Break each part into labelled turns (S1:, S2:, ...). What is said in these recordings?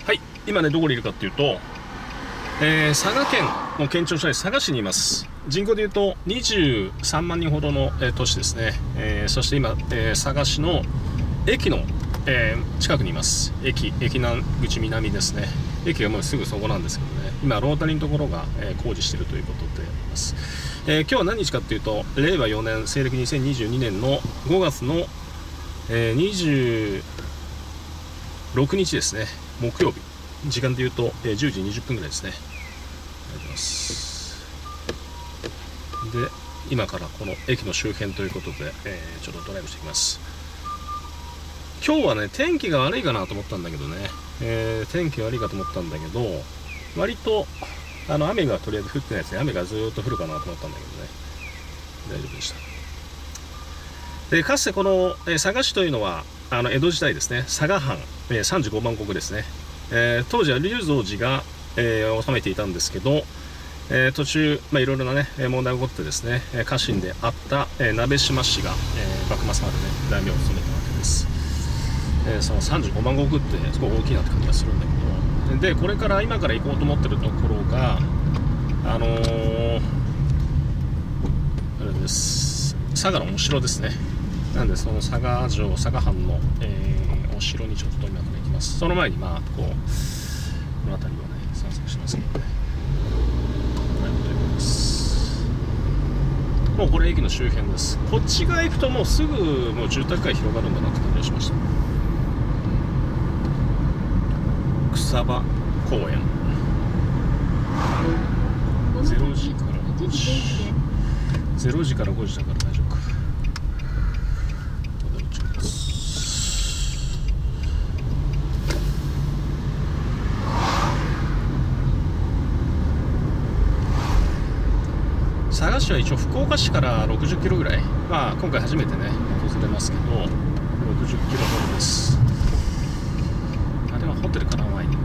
S1: はい、今ねどこにいるかっていうと、佐賀県の県庁所在佐賀市にいます。人口でいうと23万人ほどの、都市ですね。そして今、佐賀市の駅の、近くにいます。駅南口南ですね。駅がもうすぐそこなんですけどね、今ロータリーのところが、工事しているということであります。今日は何日かっていうと、令和4年西暦2022年の5月の、26日ですね、木曜日。時間でいうと、10時20分ぐらいですね。ありがとうございます。で、今からこの駅の周辺ということで、ちょっとドライブしてきます。今日はね、天気が悪いかなと思ったんだけどね、天気が悪いかと思ったんだけど、割と雨がとりあえず降ってないですね。雨がずーっと降るかなと思ったんだけどね、大丈夫でした。でかつてこの、佐賀市というのは江戸時代ですね、佐賀藩、35万石ですね。当時は龍蔵寺が、治めていたんですけど、途中、いろいろな、ね、問題が起こってですね、家臣であった、鍋島氏が、幕末まで、ね、大名を務めたわけです。その35万石ってすごい大きいなって感じがするんだけど、でこれから今から行こうと思ってるところがあれです、佐賀のお城ですね。なんでその佐賀城、佐賀藩の、お城にちょっと今から行きます。その前にこの辺りをね散策しますけどね。もうこれ駅の周辺です。こっち側行くともうすぐもう住宅街広がるんだなって感じがしました。草場公園、0時から5時0時から5時だから大丈夫か。佐賀市は一応福岡市から60キロぐらい、今回初めてね訪れますけど60キロほどです。あれはホテルから前に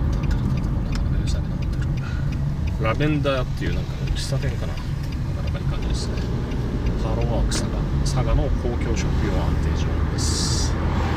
S1: ラベンダーっていうなんか喫茶店かな、なかなかいい感じですね。ハローワーク佐賀の公共食用安定所です。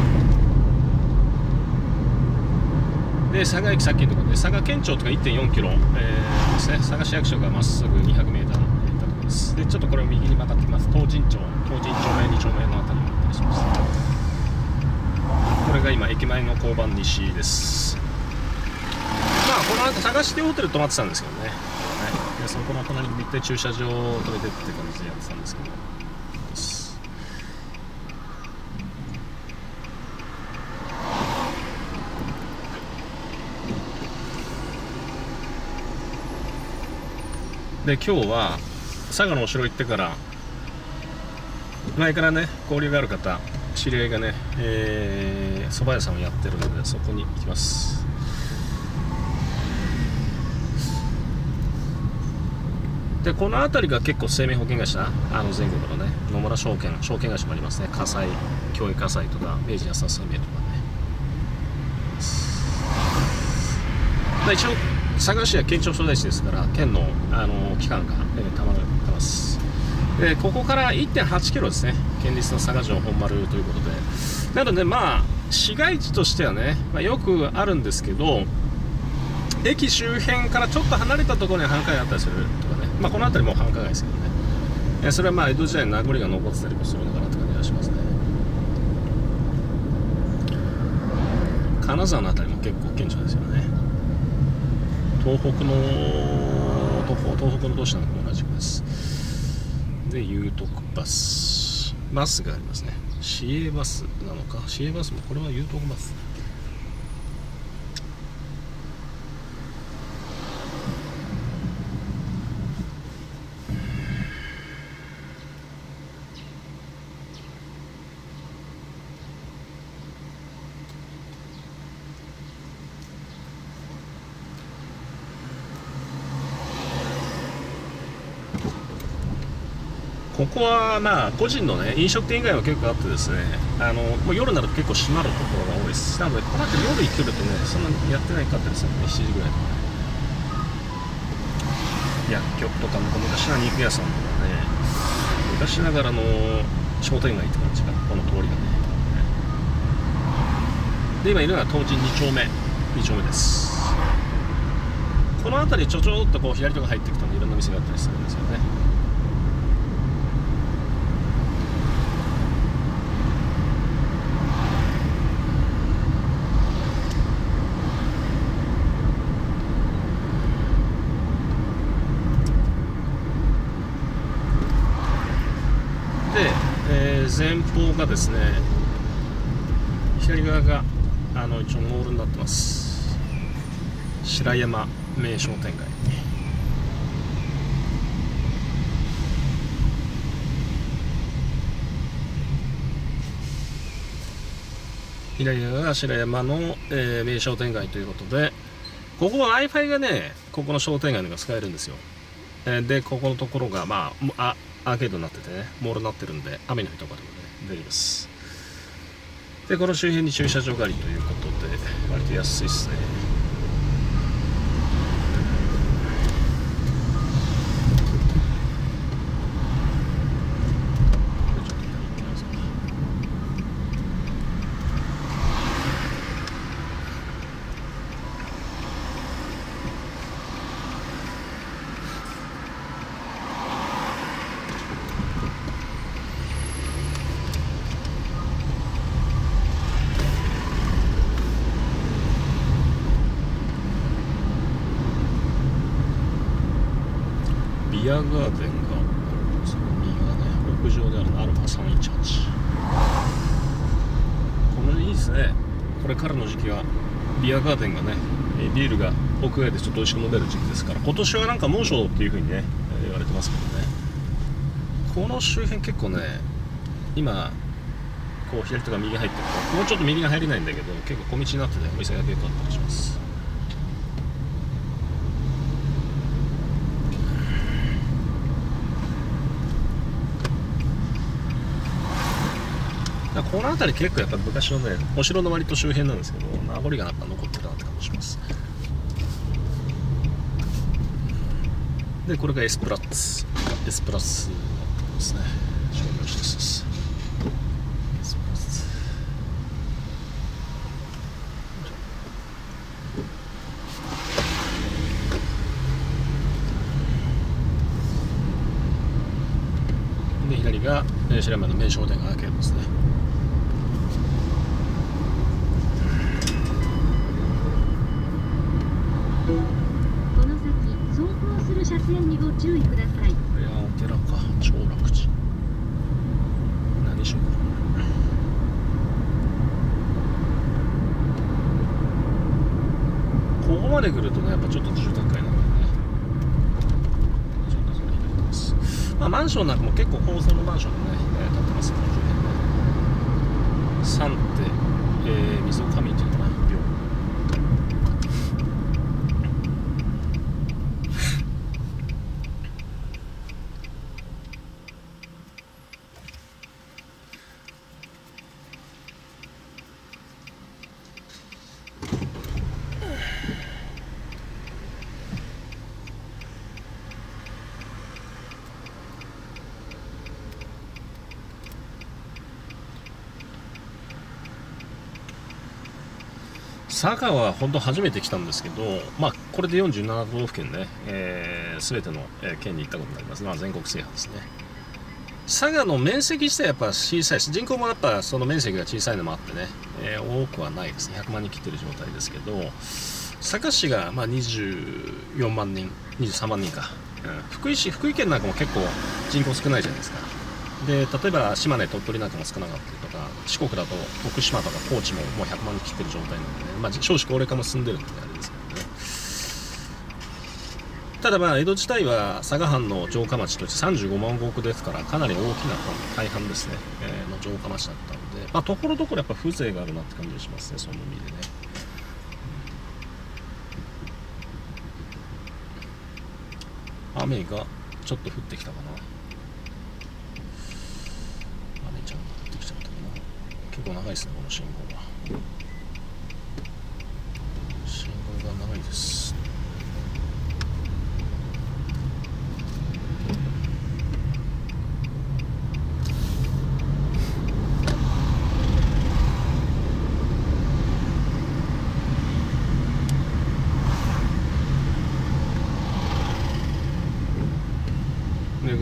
S1: で佐賀駅さっきのところで佐賀県庁とか 1.4 キロ、ですね。佐賀市役所がまっすぐ200メーターのところです。でちょっとこれを右に曲がってきます。東尋町目2丁目のあたりになったりします。これが今駅前の交番西です。この後探してホテル泊まってたんですけどね、でそこの隣に立体駐車場を止めてって感じでやってたんですけど、で今日は佐賀のお城行ってから、前からね交流がある方、知り合いがね蕎麦屋さんをやってるのでそこに行きます。でこの辺りが結構生命保険会社、全国のね野村証券会社もありますね。火災、京井火災とか明治安田生命とかね。一応佐賀市は県庁所在地ですから県の、機関が、たまってます。でここから 1.8 キロですね、県立の佐賀城本丸ということで、なので市街地としてはね、よくあるんですけど、駅周辺からちょっと離れたところに繁華街があったりするとかね、この辺りも繁華街ですけどね、それは江戸時代の名残が残ってたりもするのかなって感じがしますね。金沢の辺りも結構顕著ですよね。東北の都市なんかも同じくです。で有徳バスがありますね。市営バスなのか、市営バスもこれは有徳バス。ここは個人のね飲食店以外は結構あってですね、もう夜になると結構閉まるところが多いです。なのでこの後夜行けるとねそんなにやってないかったですよね。7時ぐらいとかね、薬局とか昔の肉屋さんとかね、昔ながらの商店街って感じがこの通りがね。で今いるのは東尋2丁目 2丁目です。この辺りちょっとこう左とか入っていくとね、いろんな店があったりするんですよね。で、前方がですね、左側が一応モールになってます。白山名商店街。左側が白山の、名商店街ということで、ここは Wi-Fi がね、ここの商店街のが使えるんですよ。で、ここのところが、まあ、アーケードになっててね、モールになってるんで、雨の日とかでもね、出れます。で、この周辺に駐車場がありということで、割と安いですね。ビアガーデンがその右側ね、屋上であるアルファ318。このいいですね。これからの時期はビアガーデンがね、ビールが屋外でちょっと美味しく飲める時期ですから、今年はなんか猛暑っていう風にね、言われてますけどね。この周辺結構ね、今こう左とか右入ってると、もうちょっと右が入れないんだけど、結構小道になっててお店が結構あったりします。この辺り結構やっぱ昔のね、お城の割と周辺なんですけど、名残がなんか残ってるなって感じします。で、これがエスプラスですね。商業施設です。エスプラス。で、左が白山の名商店街アーケードですね。
S2: 車線にご注意ください。
S1: いや、お寺か、長楽寺。何しようかな。ここまで来るとね、やっぱちょっと住宅街なんでね。ちょっとそれ入れてます。まあ、マンションなんかも結構高層のマンションでね、建ってますね、三手、溝上っていうのかな、病。佐賀は本当初めて来たんですけど、まあ、これで47都道府県ね、全ての県に行ったことになります。まあ、全国制覇ですね。佐賀の面積自体はやっぱ小さいです。人口もやっぱその面積が小さいのもあってね、多くはないですね。100万人切ってる状態ですけど、佐賀市がまあ24万人、23万人か、福井県なんかも結構人口少ないじゃないですか。で、例えば島根、鳥取なんかも少なかったりとか、四国だと徳島とか高知ももう100万人切ってる状態なんでね、まあ、少子高齢化も進んでるんであれですけどね。ただまあ江戸時代は佐賀藩の城下町として35万石ですから、かなり大きな大半ですね、の城下町だったので、まあ、ところどころやっぱ風情があるなって感じがしますね、その意味でね。雨がちょっと降ってきたかな。雨ちゃんが降ってきちゃったかな。結構長いですね、この信号が。信号が長いです。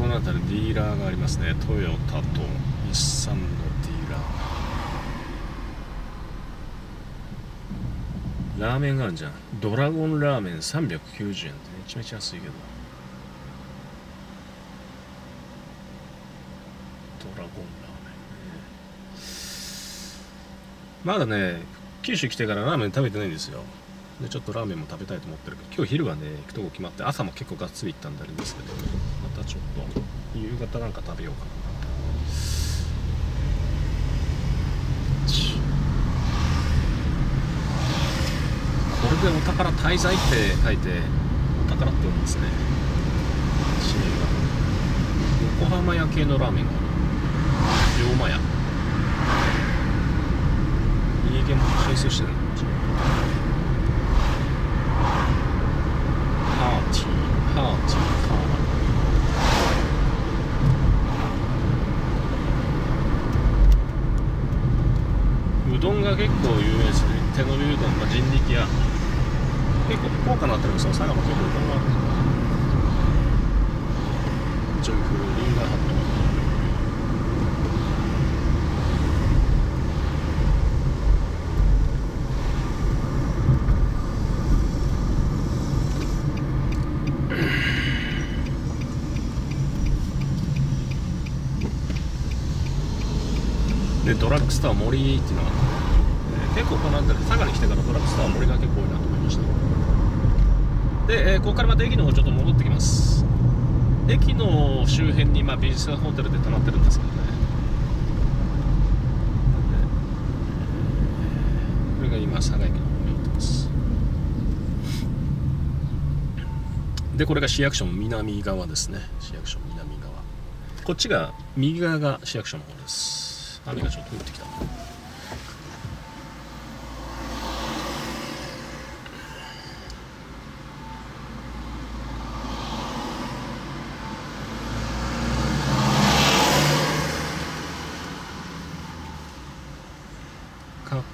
S1: の辺りディーラーがありますね。トヨタと日産のディーラー。ラーメンがあるじゃん。ドラゴンラーメン390円ってめちゃめちゃ安いけど。ドラゴンラーメン、まだね、九州来てからラーメン食べてないんですよ。でちょっとラーメンも食べたいと思ってるけど、今日昼はね行くとこ決まって、朝も結構がっつり行ったんであれですけど、またちょっと夕方なんか食べようかな。これでお宝滞在って書いてお宝って読むんですね。地名が横浜屋系のラーメンがある。龍馬屋、家系も進出してるの。ハーティーハーティーハー。うどんが結構有名ですね。手伸びうどん、人力屋、結構福岡のあたりもさ、佐賀も結構うどんがあるんですよ。ジョイフルリンガーハット。でドラッグストア森っていうのがあって、結構この辺り佐賀に来てからドラッグストア森が結構多いなと思いました。で、ここからまた駅の方ちょっと戻ってきます。駅の周辺にビジネスホテルで泊まってるんですけどね。これが今佐賀駅の方に行ってます。でこれが市役所の南側ですね。市役所の南側、こっちが右側が市役所の方です。雨がちょっと降ってきた。過去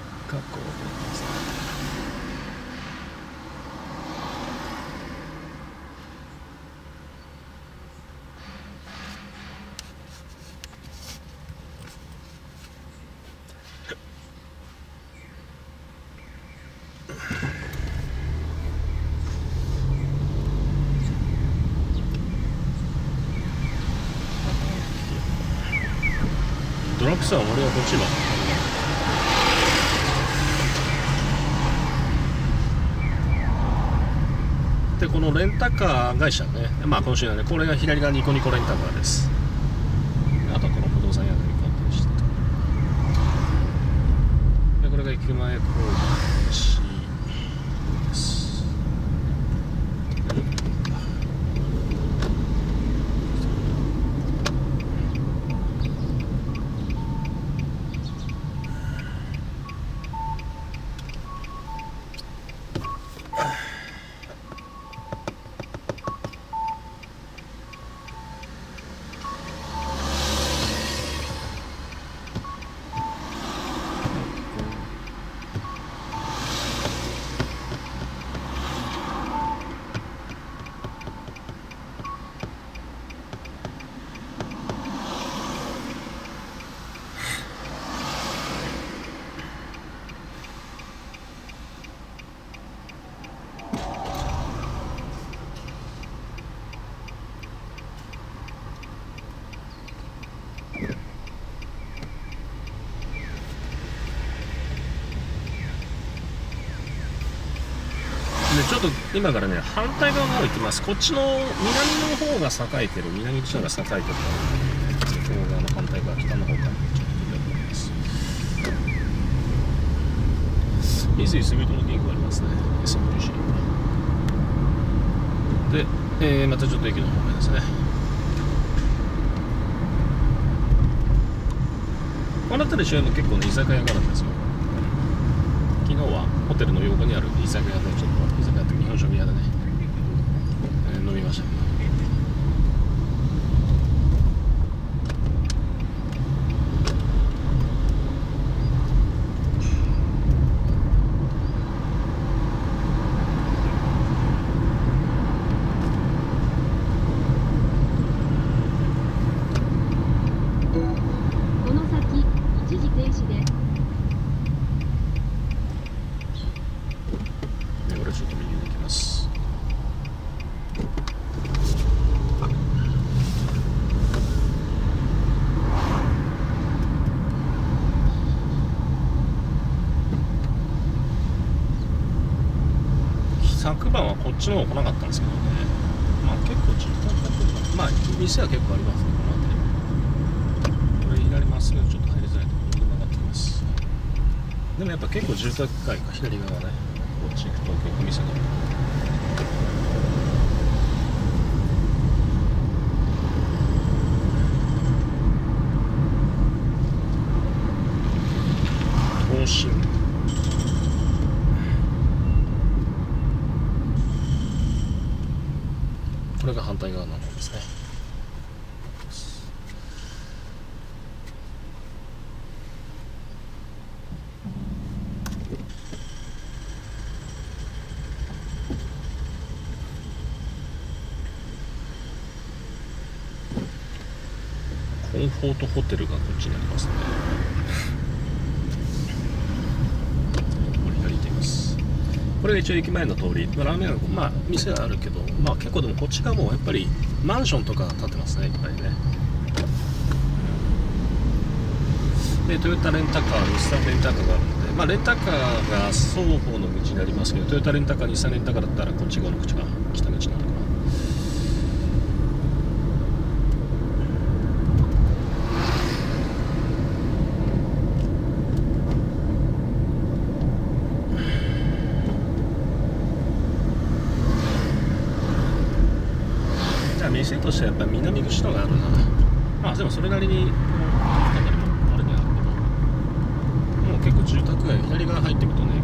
S1: ドラッグストア森はこっちの。でこのレンタカー会社ね、今週はね、これが左側ニコニコレンタカーです。あとこの不動産屋が行こうとしてで、これが駅前工事です。ちょっと今からね反対側の方行きます。こっちの南の方が栄えてる、南口の方が栄えてるから向こう側の反対側、北の方からちょっと行きたいと思います。三井住友銀行ありますね、 SMBC で、またちょっと駅の方面ですね。この辺り周辺も結構ね居酒屋があるんですよ。昨日はホテルの横にある居酒屋でちょっと居酒屋って日本食屋でね、飲みましたけど。 昨晩はこっちの方来なかったんですけどね、まあ結構住宅だとか、まあ店は結構ありますね、この辺り。これ左まっすぐちょっと入りづらいところに曲がってきます。でもやっぱ結構住宅街か、左側ね、こっち行くと結構店がある。東進、これが反対側の方ですね。コンフォートホテルがこっちにありますね。これ左行ってみます。これが一応駅前の通り、ラーメン屋、まあ店はあるけど、まあ結構でもこっちがもうやっぱりマンションとか建ってますね、いっぱいね。でトヨタレンタカー、日産レンタカーがあるので、まあレンタカーが双方の道になりますけど、トヨタレンタカー、日産レンタカーだったらこっち側の口が北道なのかな。店としてはやっぱり南口のがあるな。まあでもそれなりにこの辺りもあるにはあるけど、もう結構住宅街左側入っていくとね、